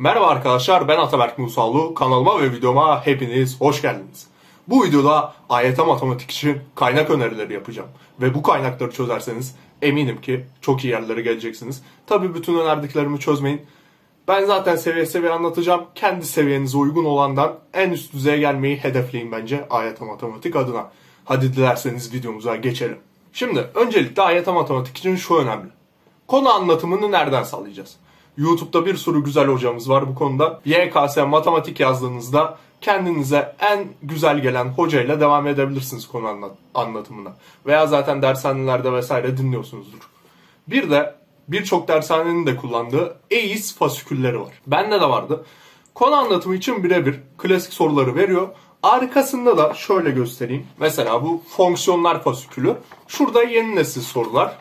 Merhaba arkadaşlar, ben Ataberk Musallu. Kanalıma ve videoma hepiniz hoş geldiniz. Bu videoda AYT matematik için kaynak önerileri yapacağım. Ve bu kaynakları çözerseniz eminim ki çok iyi yerlere geleceksiniz. Tabii bütün önerdiklerimi çözmeyin. Ben zaten seviye seviye anlatacağım. Kendi seviyenize uygun olandan en üst düzeye gelmeyi hedefleyin bence AYT matematik adına. Hadi dilerseniz videomuza geçelim. Şimdi öncelikle AYT matematik için şu önemli. Konu anlatımını nereden sağlayacağız? YouTube'da bir sürü güzel hocamız var bu konuda. YKS matematik yazdığınızda kendinize en güzel gelen hocayla devam edebilirsiniz konu anlatımına. Veya zaten dershanelerde vesaire dinliyorsunuzdur. Bir de birçok dershanenin de kullandığı EIS fasikülleri var. Bende de vardı. Konu anlatımı için birebir klasik soruları veriyor. Arkasında da şöyle göstereyim. Mesela bu fonksiyonlar fasikülü. Şurada yeni nesil sorular.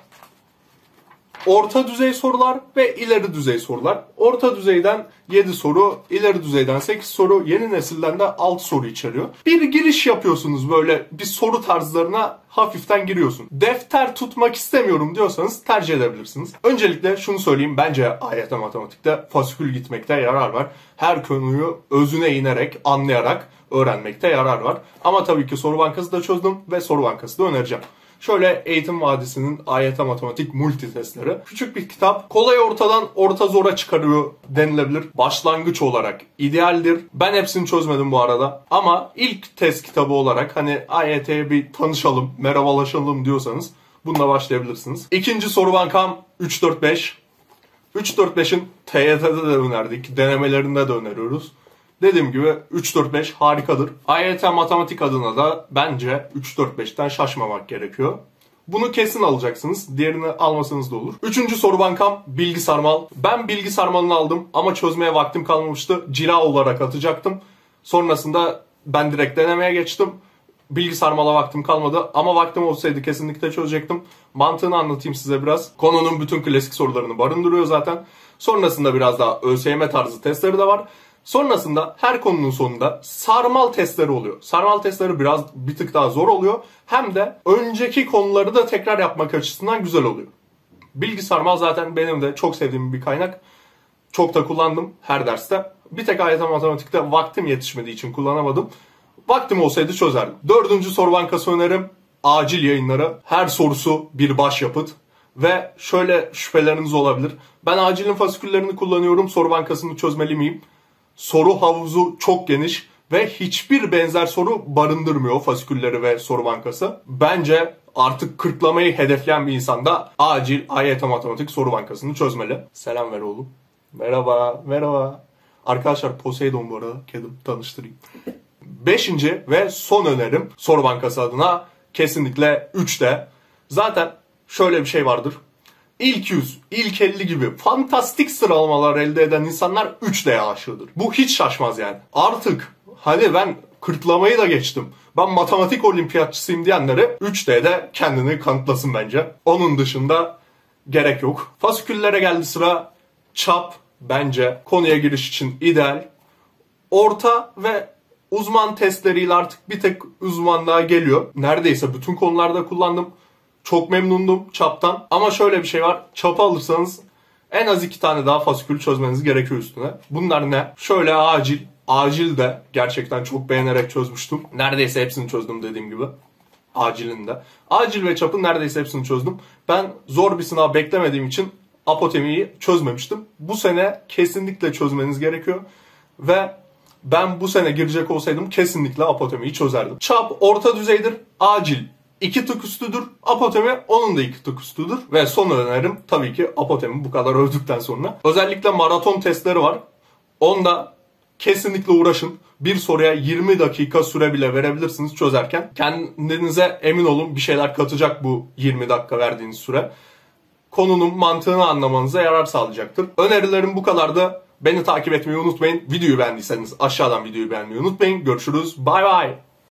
Orta düzey sorular ve ileri düzey sorular. Orta düzeyden 7 soru, ileri düzeyden 8 soru, yeni nesilden de 6 soru içeriyor. Bir giriş yapıyorsunuz, böyle bir soru tarzlarına hafiften giriyorsun. Defter tutmak istemiyorum diyorsanız tercih edebilirsiniz. Öncelikle şunu söyleyeyim, bence AYT matematikte fasikül gitmekte yarar var. Her konuyu özüne inerek, anlayarak öğrenmekte yarar var. Ama tabii ki soru bankası da çözdüm ve soru bankası da önereceğim. Şöyle Eğitim Vadisi'nin AYT matematik multi testleri. Küçük bir kitap. Kolay ortadan orta zora çıkarıyor denilebilir. Başlangıç olarak idealdir. Ben hepsini çözmedim bu arada. Ama ilk test kitabı olarak hani AYT'ye bir tanışalım, merhabalaşalım diyorsanız bununla başlayabilirsiniz. İkinci soru bankam 3-4-5. 3-4-5'in TYT'de de önerdik. Denemelerinde de öneriyoruz. Dediğim gibi 3-4-5 harikadır. AYT matematik adına da bence 3-4-5'ten şaşmamak gerekiyor. Bunu kesin alacaksınız. Diğerini almasanız da olur. Üçüncü soru bankam bilgi sarmal. Ben bilgi sarmalını aldım ama çözmeye vaktim kalmamıştı. Cila olarak atacaktım. Sonrasında ben direkt denemeye geçtim. Bilgi sarmala vaktim kalmadı ama vaktim olsaydı kesinlikle çözecektim. Mantığını anlatayım size biraz. Konunun bütün klasik sorularını barındırıyor zaten. Sonrasında biraz daha ÖSYM tarzı testleri de var. Sonrasında her konunun sonunda sarmal testleri oluyor. Sarmal testleri bir tık daha zor oluyor. Hem de önceki konuları da tekrar yapmak açısından güzel oluyor. Bilgi sarmal zaten benim de çok sevdiğim bir kaynak. Çok da kullandım her derste. Bir tek AYT matematikte vaktim yetişmediği için kullanamadım. Vaktim olsaydı çözerdim. Dördüncü soru bankası önerim Acil Yayınları. Her sorusu bir başyapıt. Ve şöyle şüpheleriniz olabilir. Ben Acil'in fasiküllerini kullanıyorum. Soru bankasını çözmeli miyim? Soru havuzu çok geniş ve hiçbir benzer soru barındırmıyor fasikülleri ve soru bankası. Bence artık kırklamayı hedefleyen bir insan da acil AYT matematik soru bankasını çözmeli. Selam ver oğlum. Merhaba, merhaba. Arkadaşlar Poseidon bu arada, kedim, tanıştırayım. Beşinci ve son önerim soru bankası adına kesinlikle 3'te. Zaten şöyle bir şey vardır. İlk 100, ilk 50 gibi fantastik sıralamalar elde eden insanlar 3D'ye aşığıdır. Bu hiç şaşmaz yani. Artık hani ben kırklamayı da geçtim, ben matematik olimpiyatçısıyım diyenlere 3D'de kendini kanıtlasın bence. Onun dışında gerek yok. Fasiküllere geldi sıra. Çap bence konuya giriş için ideal. Orta ve uzman testleriyle artık bir tek uzmanlığa geliyor. Neredeyse bütün konularda kullandım. Çok memnundum çaptan. Ama şöyle bir şey var. Çapı alırsanız en az 2 tane daha fasikül çözmeniz gerekiyor üstüne. Bunlar ne? Şöyle acil. Acil de gerçekten çok beğenerek çözmüştüm. Neredeyse hepsini çözdüm dediğim gibi. Acilin de. Acil ve çapın neredeyse hepsini çözdüm. Ben zor bir sınav beklemediğim için apotemiyi çözmemiştim. Bu sene kesinlikle çözmeniz gerekiyor. Ve ben bu sene girecek olsaydım kesinlikle apotemiyi çözerdim. Çap orta düzeydir. Acil 2 tık üstüdür. Apotemi onun da 2 tık üstüdür. Ve son önerim tabii ki apotemi bu kadar övdükten sonra. Özellikle maraton testleri var. Onda kesinlikle uğraşın. Bir soruya 20 dakika süre bile verebilirsiniz çözerken. Kendinize emin olun, bir şeyler katacak bu 20 dakika verdiğiniz süre. Konunun mantığını anlamanıza yarar sağlayacaktır. Önerilerim bu kadardı. Beni takip etmeyi unutmayın. Videoyu beğendiyseniz aşağıdan videoyu beğenmeyi unutmayın. Görüşürüz. Bay bay.